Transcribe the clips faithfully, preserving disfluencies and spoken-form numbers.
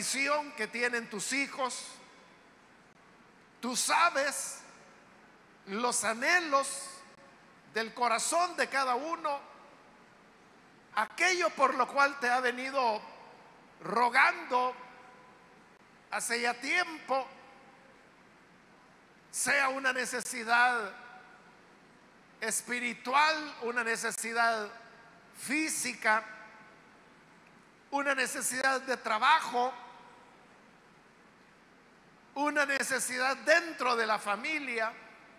petición que tienen tus hijos. Tú sabes los anhelos del corazón de cada uno, aquello por lo cual te ha venido rogando hace ya tiempo, sea una necesidad espiritual, una necesidad física, una necesidad de trabajo, una necesidad dentro de la familia,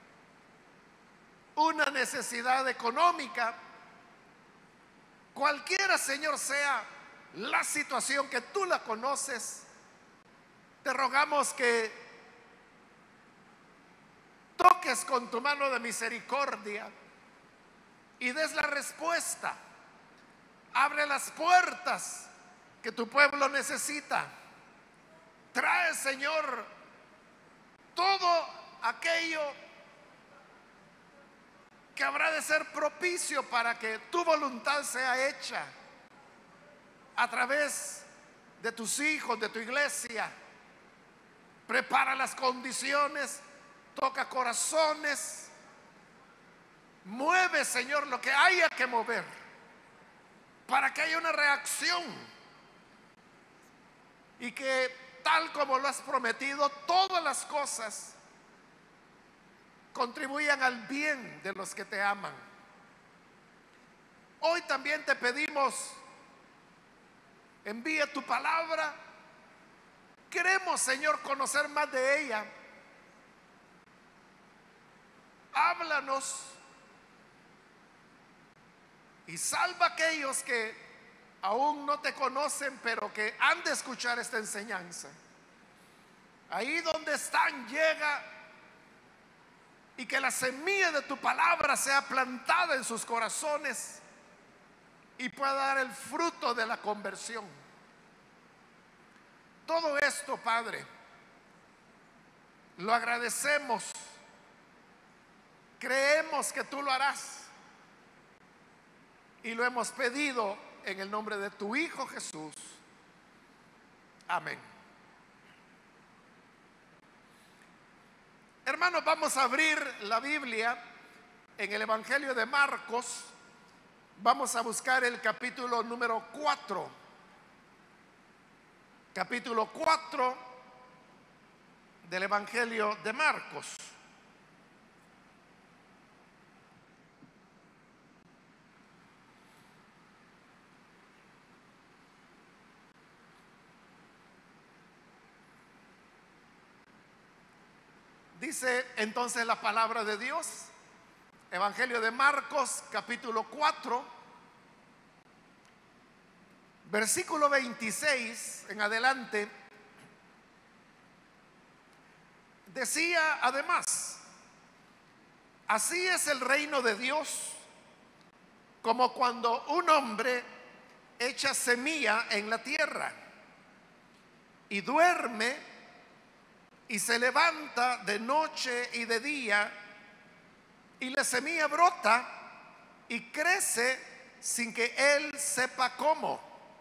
una necesidad económica. Cualquiera, Señor, sea la situación que tú la conoces, te rogamos que toques con tu mano de misericordia y des la respuesta. Abre las puertas que tu pueblo necesita. Trae, Señor, todo aquello que habrá de ser propicio para que tu voluntad sea hecha a través de tus hijos, de tu iglesia. Prepara las condiciones, toca corazones, mueve, Señor, lo que haya que mover para que haya una reacción y que, tal como lo has prometido, todas las cosas contribuyan al bien de los que te aman. Hoy también te pedimos, envía tu palabra. Queremos, Señor, conocer más de ella. Háblanos y salva a aquellos que aún no te conocen, pero que han de escuchar esta enseñanza. Ahí donde están, llega y que la semilla de tu palabra sea plantada en sus corazones y pueda dar el fruto de la conversión. Todo esto, Padre, lo agradecemos. Creemos que tú lo harás y lo hemos pedido en el nombre de tu Hijo Jesús. Amén. Hermanos, vamos a abrir la Biblia en el Evangelio de Marcos. Vamos a buscar el capítulo número cuatro. Capítulo cuatro del Evangelio de Marcos. Dice entonces la palabra de Dios, Evangelio de Marcos, capítulo cuatro, versículo veintiséis en adelante. Decía además: así es el reino de Dios, como cuando un hombre echa semilla en la tierra y duerme y se levanta de noche y de día, y la semilla brota y crece sin que él sepa cómo,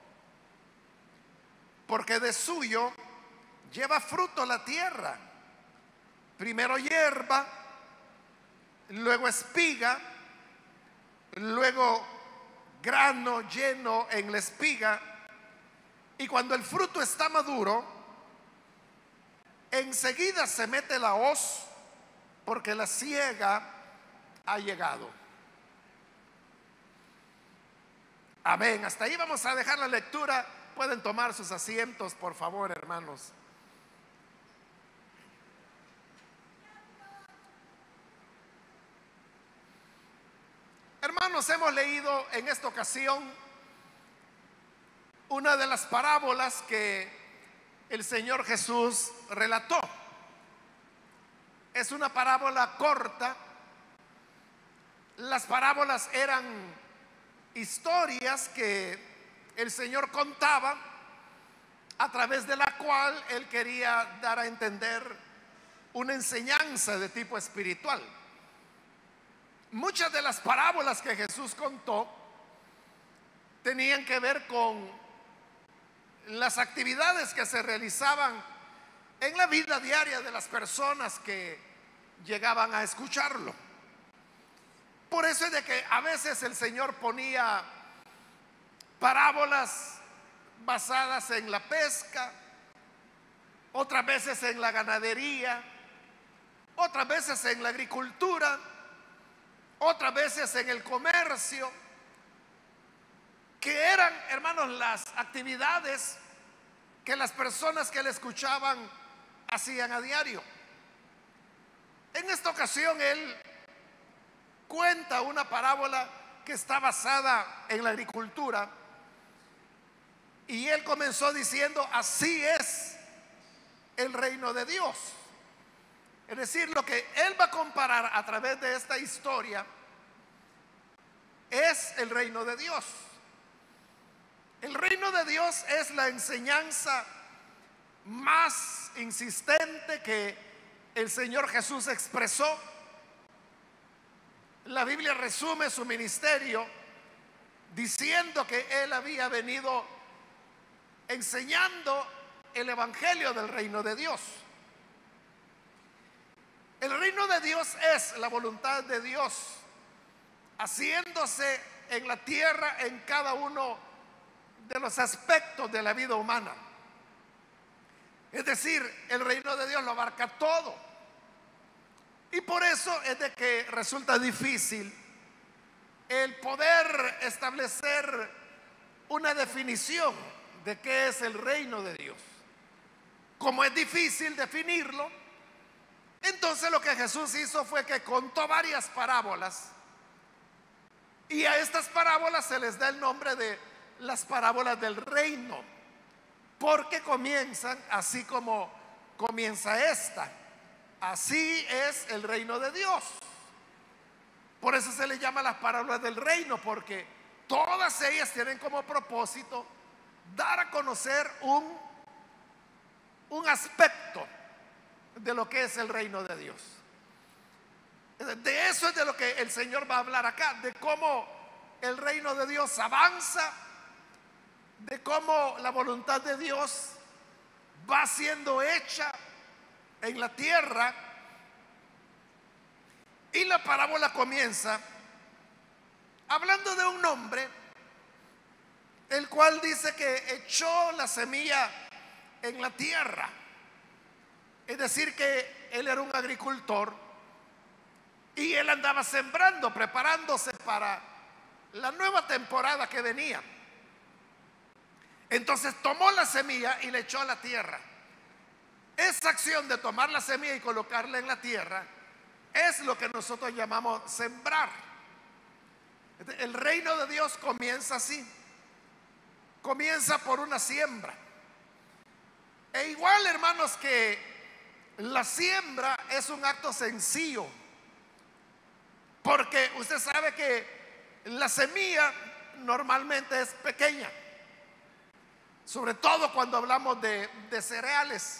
porque de suyo lleva fruto la tierra, primero hierba, luego espiga, luego grano lleno en la espiga, y cuando el fruto está maduro, enseguida se mete la hoz, porque la siega ha llegado. Amén. Hasta ahí vamos a dejar la lectura. Pueden tomar sus asientos, por favor, hermanos. Hermanos, hemos leído en esta ocasión una de las parábolas que el Señor Jesús relató. Es una parábola corta. Las parábolas eran historias que el Señor contaba, a través de la cual Él quería dar a entender una enseñanza de tipo espiritual. Muchas de las parábolas que Jesús contó tenían que ver con las actividades que se realizaban en la vida diaria de las personas que llegaban a escucharlo. Por eso es de que a veces el Señor ponía parábolas basadas en la pesca, otras veces en la ganadería, otras veces en la agricultura, otras veces en el comercio, que eran, hermanos, las actividades que las personas que le escuchaban hacían a diario. En esta ocasión él cuenta una parábola que está basada en la agricultura, y él comenzó diciendo: así es el reino de Dios. Es decir, lo que él va a comparar a través de esta historia es el reino de Dios. El reino de Dios es la enseñanza más insistente que el Señor Jesús expresó. La Biblia resume su ministerio diciendo que él había venido enseñando el evangelio del reino de Dios. El reino de Dios es la voluntad de Dios haciéndose en la tierra en cada uno de los aspectos de la vida humana. Es decir, el reino de Dios lo abarca todo. Y por eso es de que resulta difícil el poder establecer una definición de qué es el reino de Dios. Como es difícil definirlo, entonces lo que Jesús hizo fue que contó varias parábolas, y a estas parábolas se les da el nombre de las parábolas del reino, porque comienzan así como comienza esta: así es el reino de Dios. Por eso se les llama las parábolas del reino, porque todas ellas tienen como propósito dar a conocer un, un aspecto de lo que es el reino de Dios. De eso es de lo que el Señor va a hablar acá, de cómo el reino de Dios avanza, de cómo la voluntad de Dios va siendo hecha en la tierra. Y la parábola comienza hablando de un hombre, el cual dice que echó la semilla en la tierra. Es decir, que él era un agricultor y él andaba sembrando, preparándose para la nueva temporada que venía. Entonces tomó la semilla y la echó a la tierra. Esa acción de tomar la semilla y colocarla en la tierra es lo que nosotros llamamos sembrar. El reino de Dios comienza así. Comienza por una siembra. E igual, hermanos, que la siembra es un acto sencillo, porque usted sabe que la semilla normalmente es pequeña, sobre todo cuando hablamos de, de cereales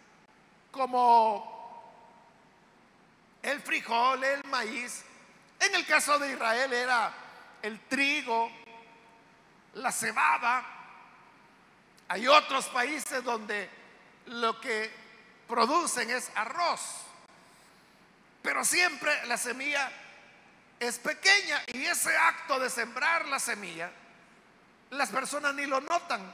como el frijol, el maíz. En el caso de Israel era el trigo, la cebada. Hay otros países donde lo que producen es arroz, pero siempre la semilla es pequeña, y ese acto de sembrar la semilla las personas ni lo notan.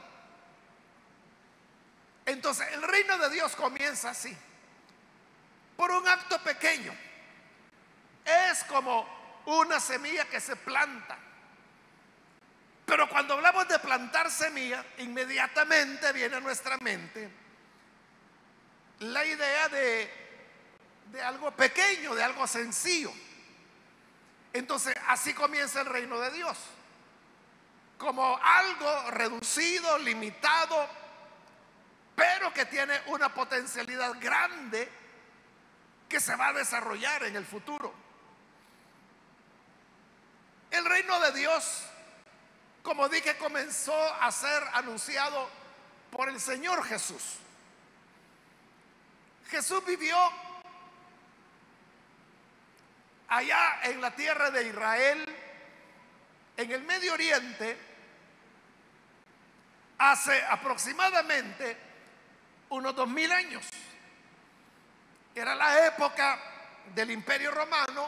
Entonces el reino de Dios comienza así, por un acto pequeño. Es como una semilla que se planta. Pero cuando hablamos de plantar semilla, inmediatamente viene a nuestra mente la idea de, de algo pequeño, de algo sencillo. Entonces así comienza el reino de Dios, como algo reducido, limitado, pero que tiene una potencialidad grande que se va a desarrollar en el futuro. El reino de Dios, como dije, comenzó a ser anunciado por el Señor Jesús. Jesús vivió allá en la tierra de Israel, en el Medio Oriente, hace aproximadamente unos dos mil años. Era la época del Imperio Romano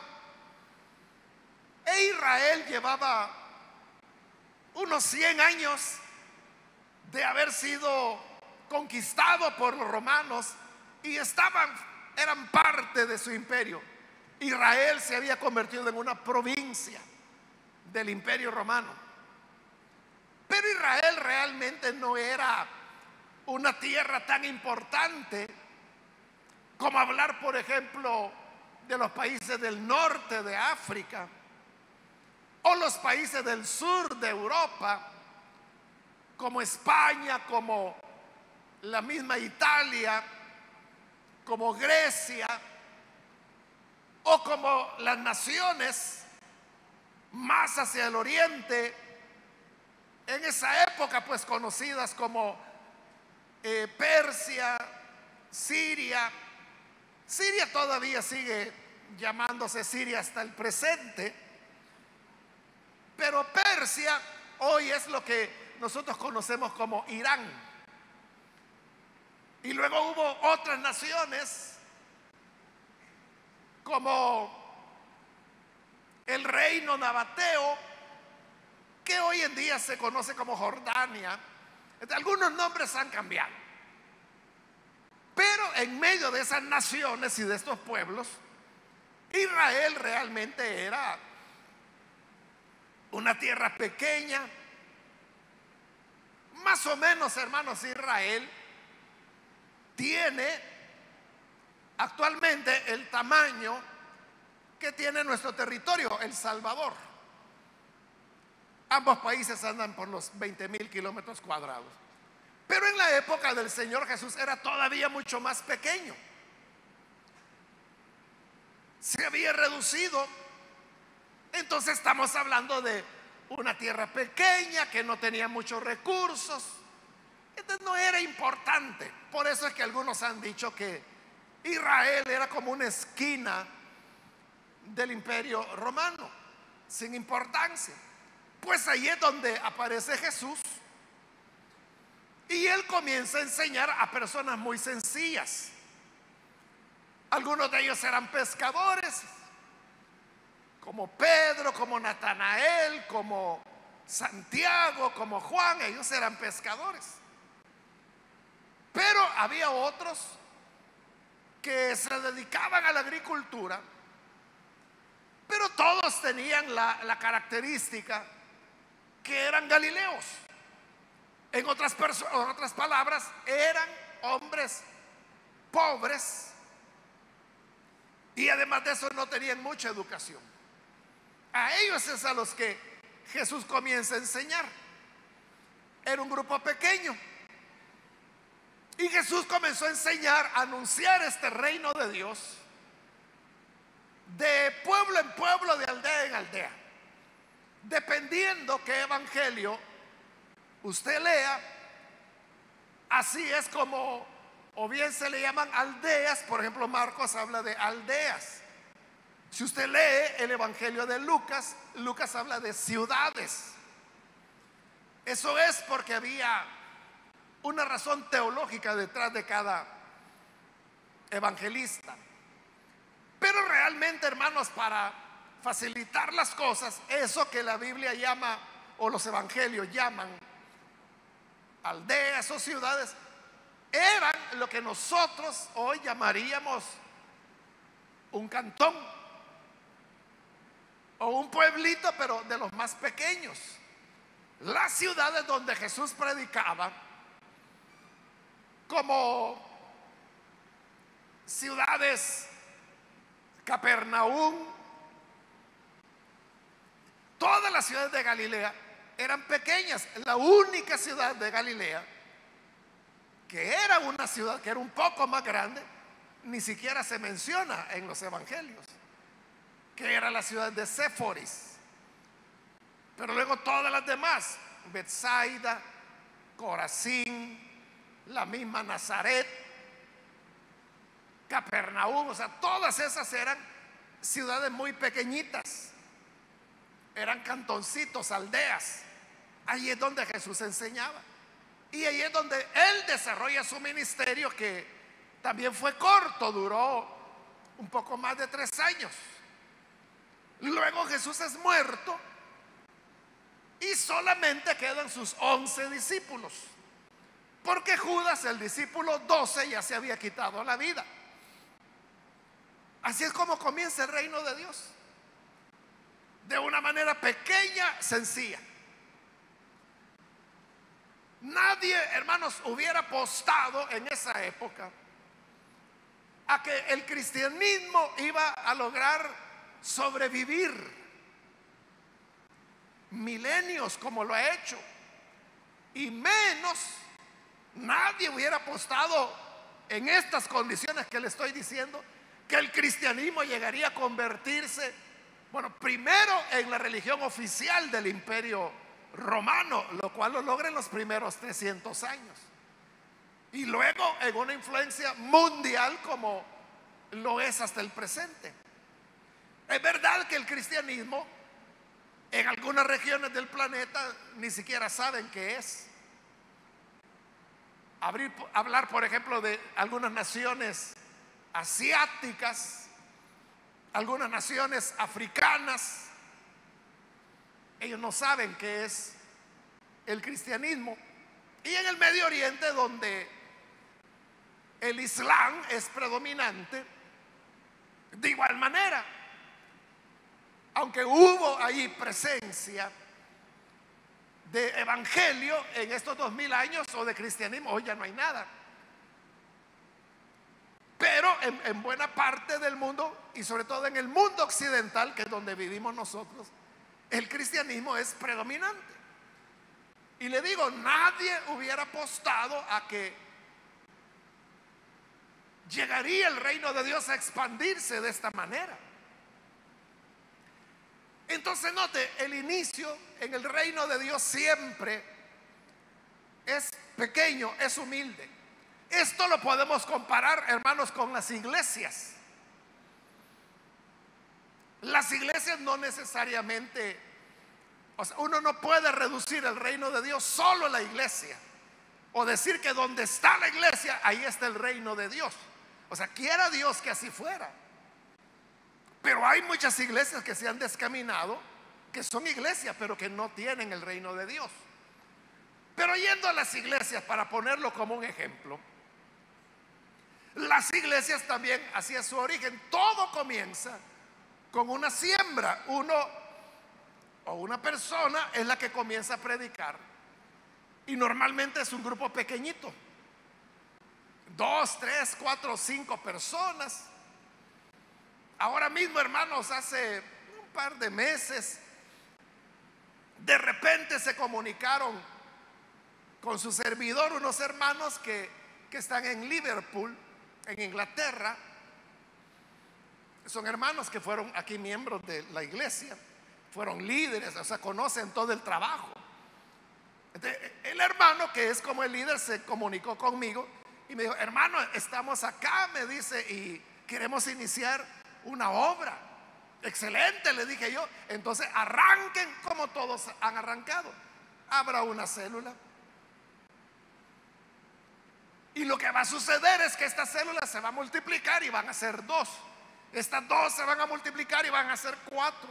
e Israel llevaba unos cien años de haber sido conquistado por los romanos y estaban, eran parte de su imperio. Israel se había convertido en una provincia del Imperio Romano. Pero Israel realmente no era una tierra tan importante como hablar, por ejemplo, de los países del norte de África o los países del sur de Europa, como España, como la misma Italia, como Grecia, o como las naciones más hacia el oriente, en esa época pues conocidas como eh, Persia, Siria. Siria todavía sigue llamándose Siria hasta el presente, pero Persia hoy es lo que nosotros conocemos como Irán. Y luego hubo otras naciones como el reino nabateo, que hoy en día se conoce como Jordania. Algunos nombres han cambiado, pero en medio de esas naciones y de estos pueblos, Israel realmente era una tierra pequeña. Más o menos, hermanos, Israel tiene actualmente el tamaño que tiene nuestro territorio, El Salvador. Ambos países andan por los veinte mil kilómetros cuadrados. Pero en la época del Señor Jesús era todavía mucho más pequeño. Se había reducido. Entonces estamos hablando de una tierra pequeña que no tenía muchos recursos. Entonces no era importante. Por eso es que algunos han dicho que Israel era como una esquina del Imperio Romano, sin importancia. Pues ahí es donde aparece Jesús y él comienza a enseñar a personas muy sencillas. Algunos de ellos eran pescadores, como Pedro, como Natanael, como Santiago, como Juan. Ellos eran pescadores. Pero había otros que se dedicaban a la agricultura, pero todos tenían la, la característica que eran galileos. En otras, en otras palabras, eran hombres pobres y además de eso no tenían mucha educación. A ellos es a los que Jesús comienza a enseñar. Era un grupo pequeño y Jesús comenzó a enseñar, a anunciar este reino de Dios de pueblo en pueblo, de aldea en aldea, dependiendo qué evangelio usted lea. Así es como, o bien se le llaman aldeas. Por ejemplo, Marcos habla de aldeas. Si usted lee el evangelio de Lucas, Lucas habla de ciudades. Eso es porque había una razón teológica detrás de cada evangelista. Pero realmente, hermanos, para facilitar las cosas, eso que la Biblia llama, o los evangelios llaman, aldeas o ciudades, eran lo que nosotros hoy llamaríamos un cantón o un pueblito, pero de los más pequeños. Las ciudades donde Jesús predicaba, como ciudades Capernaum, todas las ciudades de Galilea eran pequeñas. La única ciudad de Galilea que era una ciudad que era un poco más grande, ni siquiera se menciona en los evangelios, que era la ciudad de Séforis. Pero luego todas las demás, Betsaida, Corazín, la misma Nazaret, Capernaum, o sea, todas esas eran ciudades muy pequeñitas, eran cantoncitos, aldeas. Ahí es donde Jesús enseñaba. Y ahí es donde él desarrolla su ministerio, que también fue corto, duró un poco más de tres años. Luego Jesús es muerto y solamente quedan sus once discípulos, porque Judas, el discípulo doce, ya se había quitado la vida. Así es como comienza el reino de Dios, de una manera pequeña, sencilla. Nadie, hermanos, hubiera apostado en esa época a que el cristianismo iba a lograr sobrevivir milenios como lo ha hecho, y menos nadie hubiera apostado en estas condiciones que le estoy diciendo, que el cristianismo llegaría a convertirse, bueno, primero en la religión oficial del Imperio Romano, lo cual lo logra en los primeros trescientos años, y luego en una influencia mundial como lo es hasta el presente. Es verdad que el cristianismo en algunas regiones del planeta ni siquiera saben qué es. Abrir, hablar, por ejemplo, de algunas naciones asiáticas, algunas naciones africanas, ellos no saben qué es el cristianismo. Y en el Medio Oriente, donde el Islam es predominante, de igual manera, aunque hubo ahí presencia de evangelio en estos dos mil años, o de cristianismo, hoy ya no hay nada. Pero en, en buena parte del mundo, y sobre todo en el mundo occidental, que es donde vivimos nosotros, el cristianismo es predominante. Y le digo, nadie hubiera apostado a que llegaría el reino de Dios a expandirse de esta manera. Entonces note, el inicio en el reino de Dios siempre es pequeño, es humilde. Esto lo podemos comparar, hermanos, con las iglesias. Las iglesias no necesariamente, o sea, uno no puede reducir el reino de Dios solo a la iglesia, o decir que donde está la iglesia, ahí está el reino de Dios. O sea, quiera Dios que así fuera. Pero hay muchas iglesias que se han descaminado, que son iglesias, pero que no tienen el reino de Dios. Pero yendo a las iglesias, para ponerlo como un ejemplo, las iglesias también, hacia su origen, todo comienza con una siembra. Uno o una persona es la que comienza a predicar, y normalmente es un grupo pequeñito, dos, tres, cuatro, cinco personas. Ahora mismo, hermanos, hace un par de meses, de repente se comunicaron con su servidor unos hermanos que, que están en Liverpool, en Inglaterra. Son hermanos que fueron aquí miembros de la iglesia, fueron líderes, o sea, conocen todo el trabajo. Entonces, el hermano, que es como el líder, se comunicó conmigo y me dijo: hermano, estamos acá, me dice, y queremos iniciar una obra. Excelente, le dije yo. Entonces arranquen como todos han arrancado. Abra una célula, y lo que va a suceder es que esta célula se va a multiplicar y van a ser dos. Estas dos se van a multiplicar y van a ser cuatro.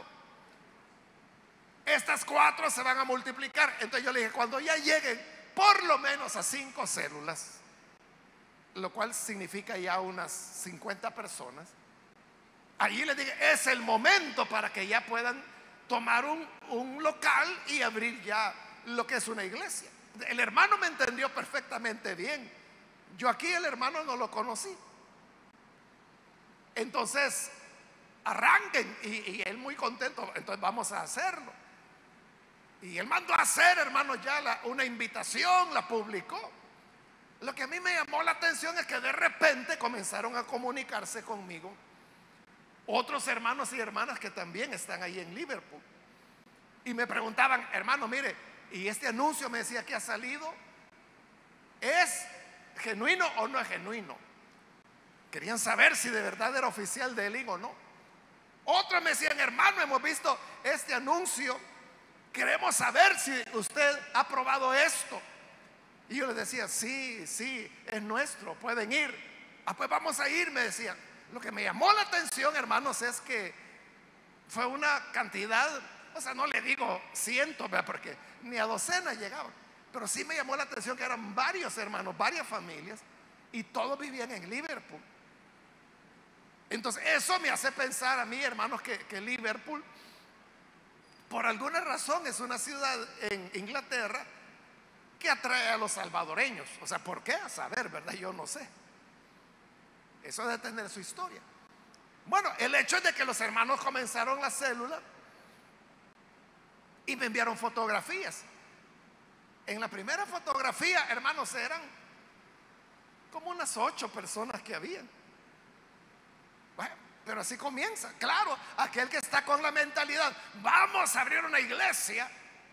Estas cuatro se van a multiplicar. Entonces yo le dije: cuando ya lleguen por lo menos a cinco células, lo cual significa ya unas cincuenta personas, allí les dije: es el momento para que ya puedan tomar un, un local y abrir ya lo que es una iglesia. El hermano me entendió perfectamente bien. Yo aquí el hermano no lo conocí. Entonces arranquen, y, y él muy contento. Entonces vamos a hacerlo. Y él mandó a hacer, hermano, ya la, una invitación, la publicó. Lo que a mí me llamó la atención es que de repente comenzaron a comunicarse conmigo otros hermanos y hermanas que también están ahí en Liverpool, y me preguntaban: hermano, mire, y este anuncio, me decía, que ha salido, ¿es genuino o no es genuino? Querían saber si de verdad era oficial de Elín o no. Otros me decían: hermano, hemos visto este anuncio, queremos saber si usted ha probado esto. Y yo les decía, sí, sí, es nuestro, pueden ir. Ah, pues vamos a ir, me decían. Lo que me llamó la atención, hermanos, es que fue una cantidad, o sea, no le digo cientos, ¿verdad? Porque ni a docenas llegaban. Pero sí me llamó la atención que eran varios hermanos, varias familias, y todos vivían en Liverpool. Entonces, eso me hace pensar a mí, hermanos, que, que Liverpool, por alguna razón, es una ciudad en Inglaterra que atrae a los salvadoreños. O sea, ¿por qué? A saber, ¿verdad? Yo no sé. Eso debe tener su historia. Bueno, el hecho es de que los hermanos comenzaron la célula y me enviaron fotografías. En la primera fotografía, hermanos, eran como unas ocho personas que habían. Bueno, pero así comienza. Claro, aquel que está con la mentalidad, vamos a abrir una iglesia,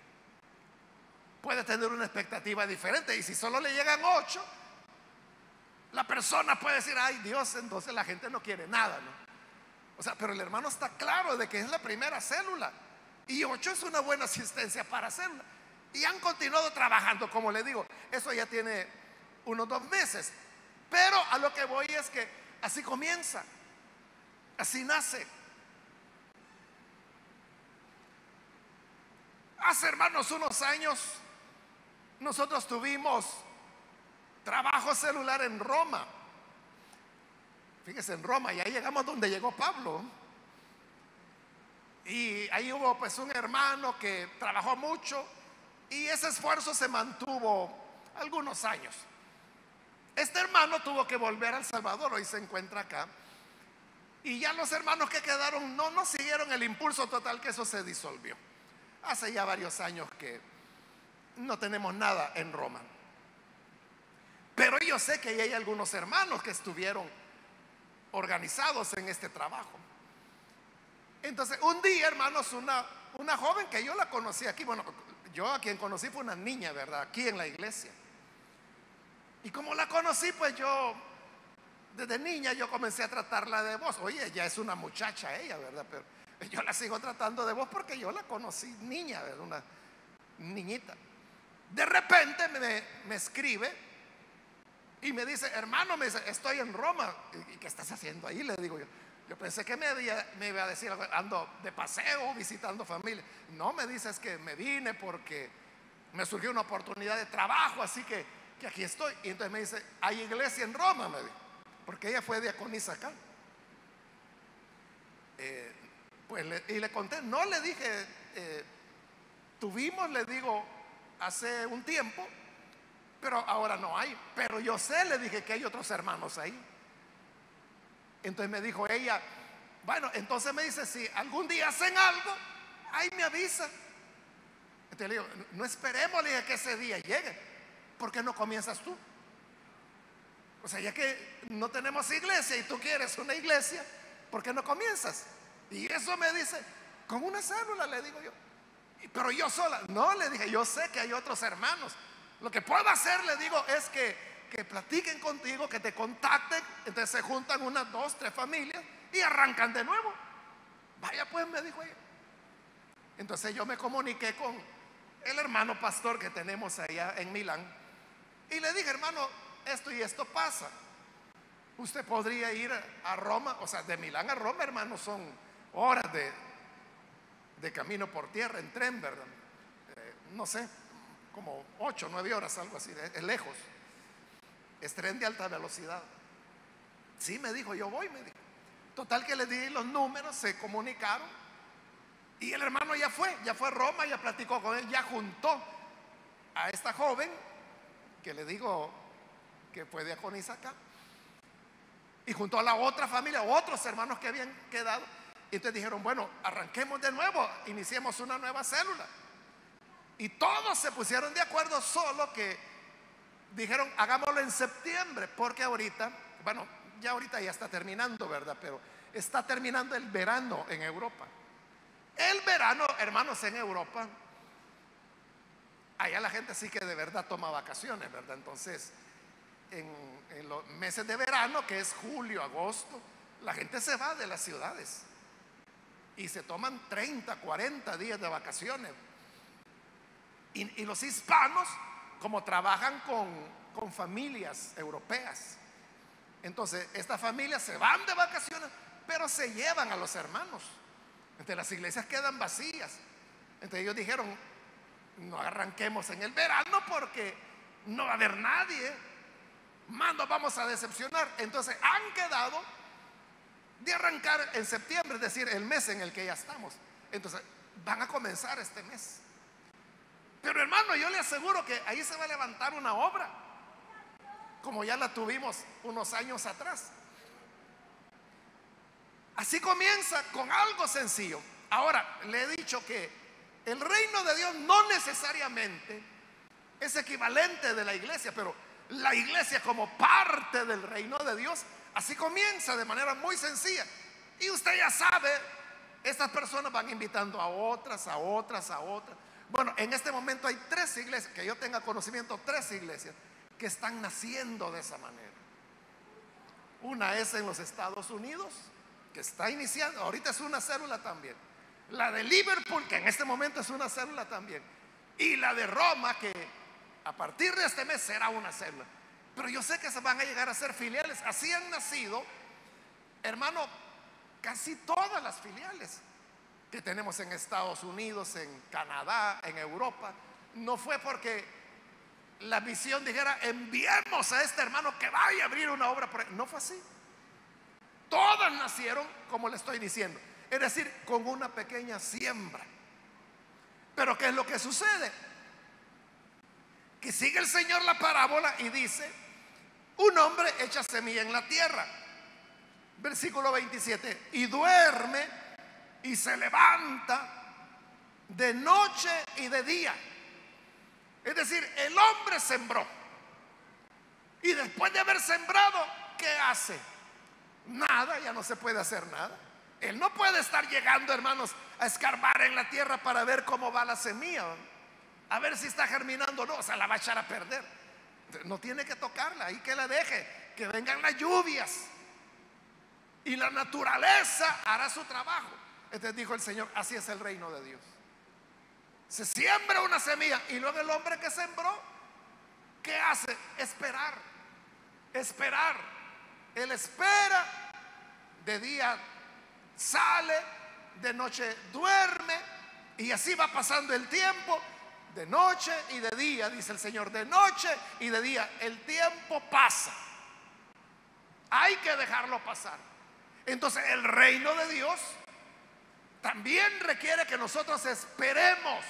puede tener una expectativa diferente. Y si solo le llegan ocho, la persona puede decir, ay Dios, entonces la gente no quiere nada, ¿no? O sea, pero el hermano está claro de que es la primera célula. Y ocho es una buena asistencia para célula. Y han continuado trabajando, como le digo, eso ya tiene unos dos meses. Pero a lo que voy es que así comienza, así nace. Hace, hermanos, unos años nosotros tuvimos trabajo celular en Roma. Fíjese, en Roma, y ahí llegamos donde llegó Pablo. Y ahí hubo pues un hermano que trabajó mucho y ese esfuerzo se mantuvo algunos años. Este hermano tuvo que volver a El Salvador, hoy se encuentra acá. Y ya los hermanos que quedaron no, no siguieron el impulso total, que eso se disolvió. Hace ya varios años que no tenemos nada en Roma. Pero yo sé que ahí hay algunos hermanos que estuvieron organizados en este trabajo. Entonces, un día, hermanos, una, una joven que yo la conocí aquí, bueno, yo a quien conocí fue una niña, ¿verdad? Aquí en la iglesia. Y como la conocí, pues yo, desde niña, yo comencé a tratarla de vos. Oye, ella es una muchacha ella, ¿verdad? Pero yo la sigo tratando de vos porque yo la conocí niña, ¿verdad? Una niñita. De repente me, me escribe y me dice, hermano, me dice, estoy en Roma. ¿Y qué estás haciendo ahí? Le digo yo. Yo pensé que me, había, me iba a decir, ando de paseo, visitando familia. No, me dice, es que me vine porque me surgió una oportunidad de trabajo, así que, que aquí estoy. Y entonces me dice, hay iglesia en Roma, me dijo, porque ella fue diaconisa acá. Eh, pues le, y le conté, no le dije, eh, tuvimos, le digo, hace un tiempo, pero ahora no hay. Pero yo sé, le dije, que hay otros hermanos ahí. Entonces me dijo ella, bueno, entonces me dice, si algún día hacen algo, ahí me avisa. Entonces le digo, no esperemos, le dije, que ese día llegue. ¿Por qué no comienzas tú? O sea, ya que no tenemos iglesia y tú quieres una iglesia, ¿por qué no comienzas? Y eso me dice, con una célula, le digo yo. Pero yo sola, no, le dije, yo sé que hay otros hermanos. Lo que puedo hacer, le digo, es que que platiquen contigo, que te contacten. Entonces se juntan unas dos, tres familias y arrancan de nuevo. Vaya pues, me dijo ella. Entonces yo me comuniqué con el hermano pastor que tenemos allá en Milán y le dije, hermano, esto y esto pasa. Usted podría ir a Roma, o sea, de Milán a Roma, hermano, son horas de, de camino por tierra, en tren, ¿verdad? Eh, no sé, como ocho, nueve horas, algo así, es lejos. Es tren de alta velocidad. Sí, me dijo, yo voy, me dijo. Total que le di los números, se comunicaron y el hermano ya fue, ya fue a Roma, ya platicó con él, ya juntó a esta joven que le digo que fue diaconisa acá, y juntó a la otra familia, otros hermanos que habían quedado. Y entonces dijeron, bueno, arranquemos de nuevo, iniciemos una nueva célula. Y todos se pusieron de acuerdo, solo que dijeron, hagámoslo en septiembre, porque ahorita, bueno, ya ahorita ya está terminando, ¿verdad? Pero está terminando el verano en Europa. El verano, hermanos, en Europa, allá la gente sí que de verdad toma vacaciones, ¿verdad? Entonces, en, en los meses de verano, que es julio, agosto, la gente se va de las ciudades y se toman treinta, cuarenta días de vacaciones. Y, y los hispanos como trabajan con, con familias europeas, entonces estas familias se van de vacaciones, pero se llevan a los hermanos. Entonces las iglesias quedan vacías. Entonces ellos dijeron: no arranquemos en el verano porque no va a haber nadie, más nos vamos a decepcionar. Entonces han quedado de arrancar en septiembre, es decir, el mes en el que ya estamos. Entonces van a comenzar este mes. Pero hermano, yo le aseguro que ahí se va a levantar una obra, como ya la tuvimos unos años atrás. Así comienza con algo sencillo. Ahora, le he dicho que el reino de Dios no necesariamente es equivalente de la iglesia, pero la iglesia como parte del reino de Dios, así comienza de manera muy sencilla. Y usted ya sabe, estas personas van invitando a otras, a otras, a otras. Bueno, en este momento hay tres iglesias, que yo tenga conocimiento, tres iglesias que están naciendo de esa manera. Una es en los Estados Unidos, que está iniciando, ahorita es una célula también. La de Liverpool, que en este momento es una célula también. Y la de Roma, que a partir de este mes será una célula. Pero yo sé que se van a llegar a ser filiales. Así han nacido, hermano, casi todas las filiales que tenemos en Estados Unidos, en Canadá, en Europa. No fue porque la misión dijera: enviemos a este hermano que vaya a abrir una obra por ahí. No fue así. Todas nacieron como le estoy diciendo, es decir, con una pequeña siembra. Pero ¿qué es lo que sucede? Que sigue el Señor la parábola y dice: un hombre echa semilla en la tierra. Versículo veintisiete: y duerme y se levanta de noche y de día. Es decir, el hombre sembró, y después de haber sembrado, ¿qué hace? Nada, ya no se puede hacer nada. Él no puede estar llegando, hermanos, a escarbar en la tierra para ver cómo va la semilla, a ver si está germinando o no. O sea, la va a echar a perder. No tiene que tocarla, ahí que la deje, que vengan las lluvias y la naturaleza hará su trabajo. Entonces dijo el Señor: así es el reino de Dios. Se siembra una semilla y luego el hombre que sembró, ¿qué hace? Esperar, esperar. Él espera, de día sale, de noche duerme, y así va pasando el tiempo, de noche y de día, dice el Señor, de noche y de día. El tiempo pasa, hay que dejarlo pasar. Entonces el reino de Dios también requiere que nosotros esperemos.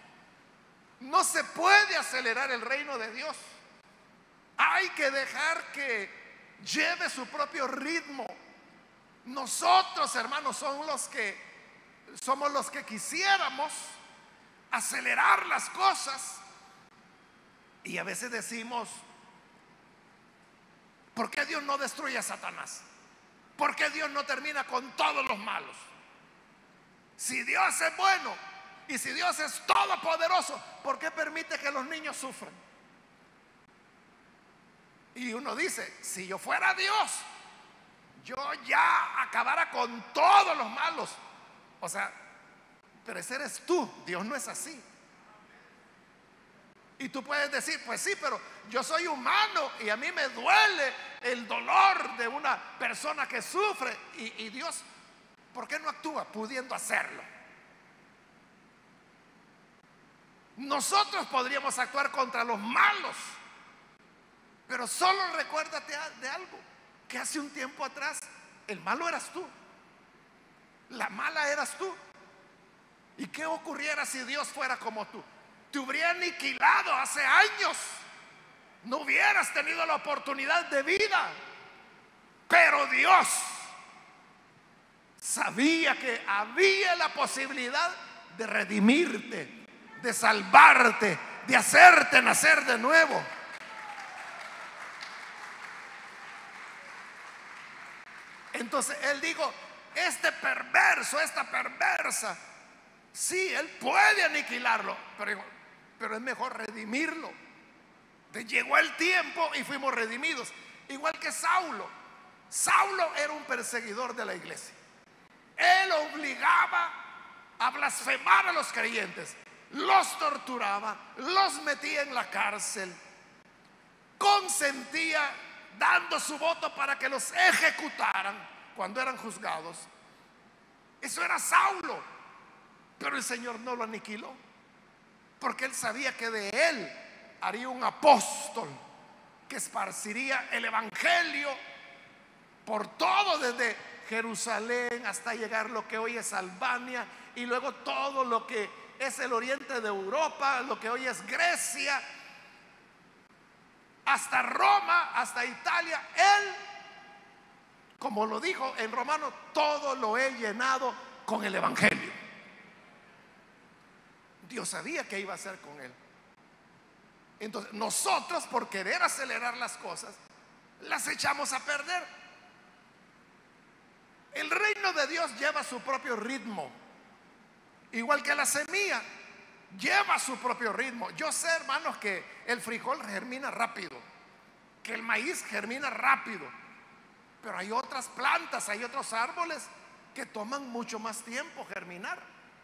No se puede acelerar el reino de Dios. Hay que dejar que lleve su propio ritmo. Nosotros, hermanos, somos los que somos los que quisiéramos acelerar las cosas, y a veces decimos: ¿por qué Dios no destruye a Satanás? ¿Por qué Dios no termina con todos los malos? Si Dios es bueno y si Dios es todopoderoso, ¿por qué permite que los niños sufran? Y uno dice: si yo fuera Dios, yo ya acabara con todos los malos. O sea, pero ese eres tú, Dios no es así. Y tú puedes decir: pues sí, pero yo soy humano y a mí me duele el dolor de una persona que sufre. Y, y Dios, ¿por qué no actúa pudiendo hacerlo? Nosotros podríamos actuar contra los malos, pero solo recuérdate de algo: que hace un tiempo atrás el malo eras tú, la mala eras tú. ¿Y qué ocurriera si Dios fuera como tú? Te hubiera aniquilado hace años, no hubieras tenido la oportunidad de vida. Pero Dios sabía que había la posibilidad de redimirte, de salvarte, de hacerte nacer de nuevo. Entonces él dijo: este perverso, esta perversa, sí, él puede aniquilarlo, pero, pero es mejor redimirlo. Entonces llegó el tiempo y fuimos redimidos. Igual que Saulo. Saulo era un perseguidor de la iglesia. Él obligaba a blasfemar a los creyentes. los torturaba, los metía en la cárcel, consentía dando su voto para que los ejecutaran cuando eran juzgados. Eso era Saulo, pero el Señor no lo aniquiló, porque él sabía que de él haría un apóstol que esparciría el evangelio por todo, desde Jerusalén hasta llegar lo que hoy es Albania, y luego todo lo que es el oriente de Europa, lo que hoy es Grecia, hasta Roma, hasta Italia. Él, como lo dijo en Romanos, todo lo he llenado con el evangelio. Dios sabía qué iba a hacer con él. Entonces nosotros, por querer acelerar las cosas, las echamos a perder. El reino de Dios lleva su propio ritmo, igual que la semilla lleva su propio ritmo. Yo sé, hermanos, que el frijol germina rápido, que el maíz germina rápido, pero hay otras plantas, hay otros árboles que toman mucho más tiempo germinar.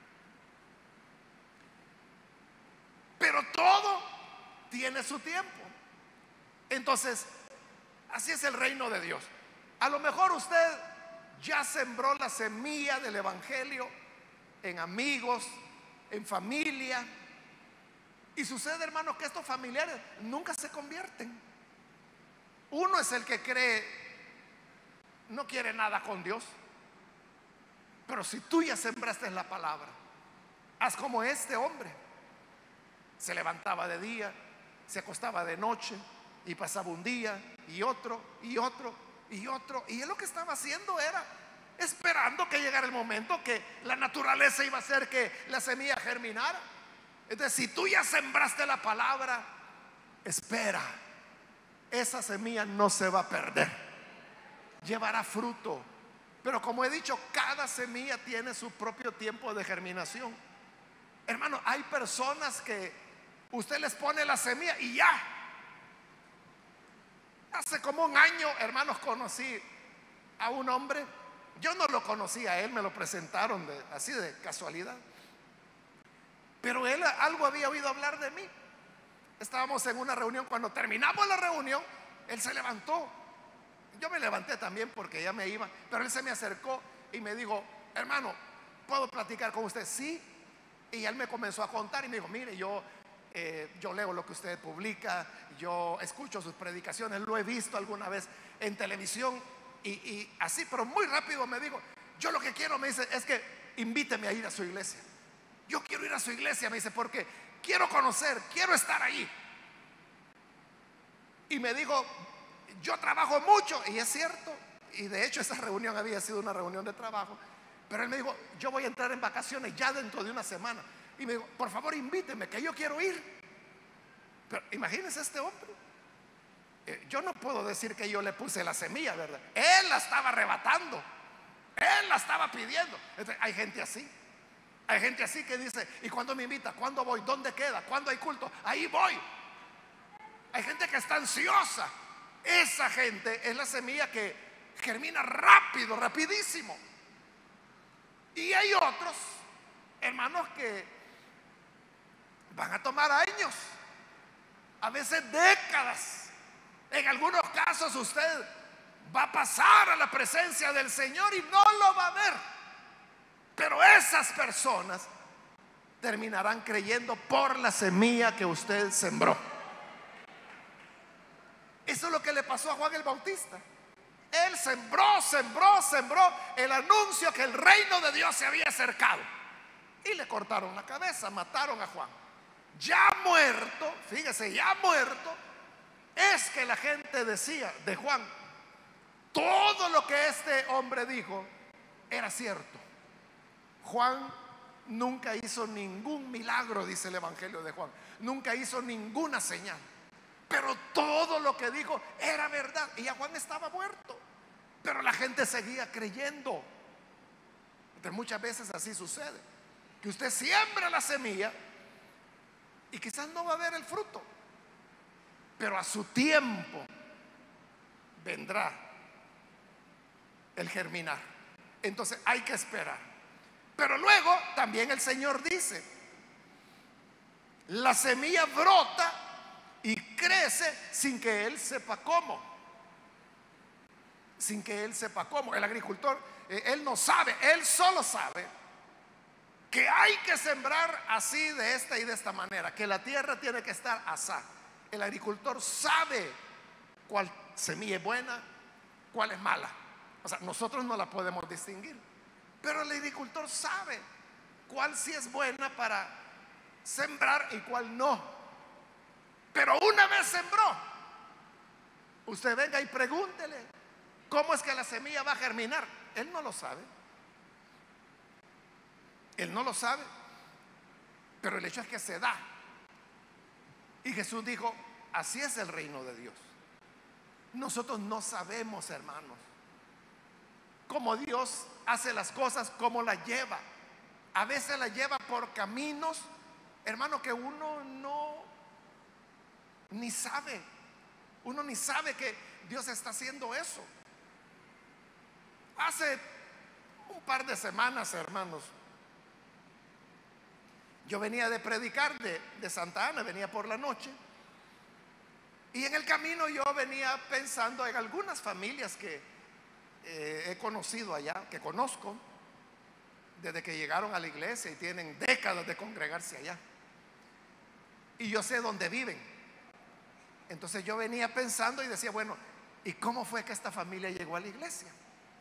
Pero todo tiene su tiempo. Entonces, así es el reino de Dios. A lo mejor usted ya sembró la semilla del evangelio en amigos, en familia, y sucede, hermanos, que estos familiares nunca se convierten. Uno es el que cree, no quiere nada con Dios. Pero si tú ya sembraste en la palabra, haz como este hombre. Se levantaba de día, se acostaba de noche, y pasaba un día y otro y otro y otro, y él lo que estaba haciendo era esperando que llegara el momento que la naturaleza iba a hacer que la semilla germinara. Entonces, si tú ya sembraste la palabra, espera, esa semilla no se va a perder, llevará fruto. Pero como he dicho, cada semilla tiene su propio tiempo de germinación. Hermano, hay personas que usted les pone la semilla y ya. Hace como un año, hermanos, conocí a un hombre. Yo no lo conocía a él, me lo presentaron de, así de casualidad. Pero él algo había oído hablar de mí. Estábamos en una reunión, cuando terminamos la reunión, él se levantó. Yo me levanté también porque ya me iba, pero él se me acercó y me dijo: hermano, ¿puedo platicar con usted? Sí. Y él me comenzó a contar y me dijo: mire, yo, eh, yo leo lo que usted publica, yo escucho sus predicaciones, lo he visto alguna vez en televisión, y, y así, pero muy rápido me dijo: yo lo que quiero, me dice, es que invíteme a ir a su iglesia. Yo quiero ir a su iglesia, me dice, porque quiero conocer, quiero estar allí. Y me dijo: yo trabajo mucho, y es cierto, y de hecho esa reunión había sido una reunión de trabajo, pero él me dijo: yo voy a entrar en vacaciones ya dentro de una semana, y me dijo: por favor, invíteme, que yo quiero ir. Pero imagínense este hombre. eh, yo no puedo decir que yo le puse la semilla, ¿verdad? Él la estaba arrebatando, él la estaba pidiendo. Entonces, hay gente así, hay gente así que dice: ¿y cuándo me invita? ¿Cuándo voy? ¿Dónde queda? ¿Cuándo hay culto? Ahí voy. Hay gente que está ansiosa. Esa gente es la semilla que germina rápido, rapidísimo. Y hay otros, hermanos, que van a tomar años, a veces décadas. En algunos casos usted va a pasar a la presencia del Señor y no lo va a ver. Pero esas personas terminarán creyendo por la semilla que usted sembró. Eso es lo que le pasó a Juan el Bautista. Él sembró, sembró, sembró el anuncio que el reino de Dios se había acercado, y le cortaron la cabeza, mataron a Juan. Ya muerto, fíjese, ya muerto, es que la gente decía de Juan: todo lo que este hombre dijo era cierto. Juan nunca hizo ningún milagro, dice el evangelio de Juan, nunca hizo ninguna señal, pero todo lo que dijo era verdad. Y ya Juan estaba muerto, pero la gente seguía creyendo. Entonces, muchas veces así sucede, que usted siembra la semilla y quizás no va a ver el fruto, pero a su tiempo vendrá el germinar. Entonces hay que esperar. Pero luego también el Señor dice: La semilla brota y crece sin que él sepa cómo. Sin que él sepa cómo. El agricultor, eh, él no sabe, él solo sabe que hay que sembrar así, de esta y de esta manera, que la tierra tiene que estar asá. El agricultor sabe cuál semilla es buena, cuál es mala. O sea, nosotros no la podemos distinguir, pero el agricultor sabe cuál sí es buena para sembrar y cuál no. Pero una vez sembró, usted venga y pregúntele cómo es que la semilla va a germinar. Él no lo sabe. Él no lo sabe. Pero el hecho es que se da. Y Jesús dijo, así es el reino de Dios. Nosotros no sabemos, hermanos, cómo Dios hace las cosas, cómo las lleva. A veces las lleva por caminos, hermano, que uno no ni sabe. Uno ni sabe que Dios está haciendo eso. Hace un par de semanas, hermanos, yo venía de predicar de, de Santa Ana, venía por la noche. Y en el camino yo venía pensando en algunas familias que eh, he conocido allá, que conozco, desde que llegaron a la iglesia y tienen décadas de congregarse allá. Y yo sé dónde viven. Entonces yo venía pensando y decía, bueno, ¿y cómo fue que esta familia llegó a la iglesia?